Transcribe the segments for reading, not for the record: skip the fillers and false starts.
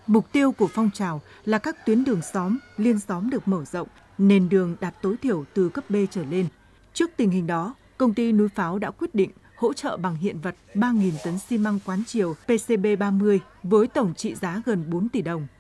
Mục tiêu của phong trào là các tuyến đường xóm, liên xóm được mở rộng, nền đường đạt tối thiểu từ cấp B trở lên. Trước tình hình đó, công ty Núi Pháo đã quyết định hỗ trợ bằng hiện vật 3.000 tấn xi măng quán chiều PCB30 với tổng trị giá gần 4 tỷ đồng.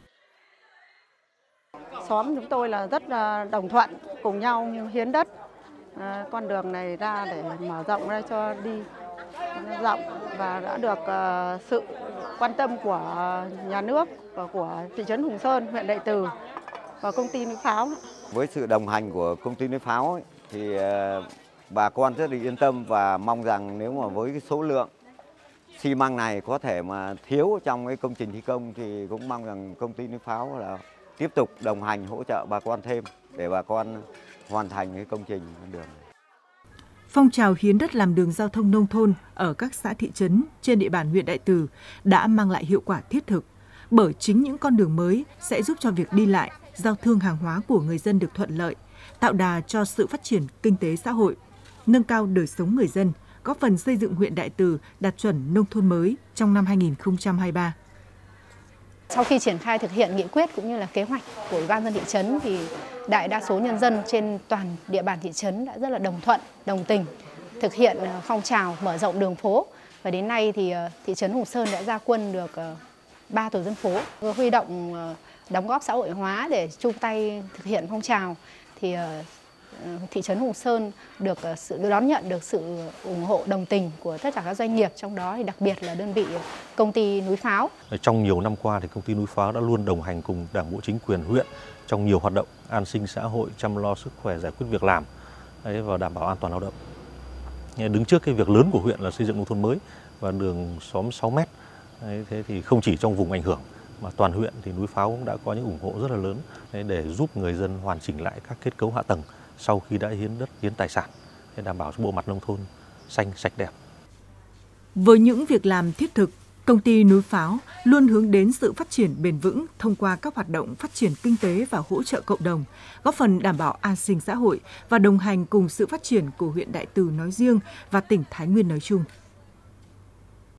Xóm chúng tôi là rất đồng thuận, cùng nhau hiến đất con đường này ra để mở rộng ra cho đi rộng, và đã được sự quan tâm của nhà nước và của thị trấn Hùng Sơn, huyện Đại Từ và công ty Núi Pháo. Với sự đồng hành của công ty Núi Pháo ấy, thì bà con rất là yên tâm và mong rằng nếu mà với cái số lượng xi măng này có thể mà thiếu trong cái công trình thi công thì cũng mong rằng công ty Núi Pháo là tiếp tục đồng hành hỗ trợ bà con thêm để bà con hoàn thành cái công trình đường. Phong trào hiến đất làm đường giao thông nông thôn ở các xã thị trấn trên địa bàn huyện Đại Từ đã mang lại hiệu quả thiết thực, bởi chính những con đường mới sẽ giúp cho việc đi lại, giao thương hàng hóa của người dân được thuận lợi, tạo đà cho sự phát triển kinh tế xã hội, nâng cao đời sống người dân, góp phần xây dựng huyện Đại Từ đạt chuẩn nông thôn mới trong năm 2023. Sau khi triển khai thực hiện nghị quyết cũng như là kế hoạch của Ủy ban nhân dân thị trấn thì đại đa số nhân dân trên toàn địa bàn thị trấn đã rất là đồng thuận, đồng tình thực hiện phong trào mở rộng đường phố, và đến nay thì thị trấn Hùng Sơn đã ra quân được 3 tổ dân phố, huy động đóng góp xã hội hóa để chung tay thực hiện phong trào thì thị trấn Hùng Sơn được sự đón nhận được sự ủng hộ đồng tình của tất cả các doanh nghiệp, trong đó thì đặc biệt là đơn vị công ty Núi Pháo. Trong nhiều năm qua thì công ty Núi Pháo đã luôn đồng hành cùng Đảng bộ chính quyền huyện trong nhiều hoạt động an sinh xã hội, chăm lo sức khỏe, giải quyết việc làm và đảm bảo an toàn lao động. Đứng trước cái việc lớn của huyện là xây dựng nông thôn mới và đường xóm 6 mét. Thế thì không chỉ trong vùng ảnh hưởng mà toàn huyện thì Núi Pháo cũng đã có những ủng hộ rất là lớn để giúp người dân hoàn chỉnh lại các kết cấu hạ tầng sau khi đã hiến đất, hiến tài sản để đảm bảo cho bộ mặt nông thôn xanh, sạch đẹp. Với những việc làm thiết thực, công ty Núi Pháo luôn hướng đến sự phát triển bền vững thông qua các hoạt động phát triển kinh tế và hỗ trợ cộng đồng, góp phần đảm bảo an sinh xã hội và đồng hành cùng sự phát triển của huyện Đại Từ nói riêng và tỉnh Thái Nguyên nói chung.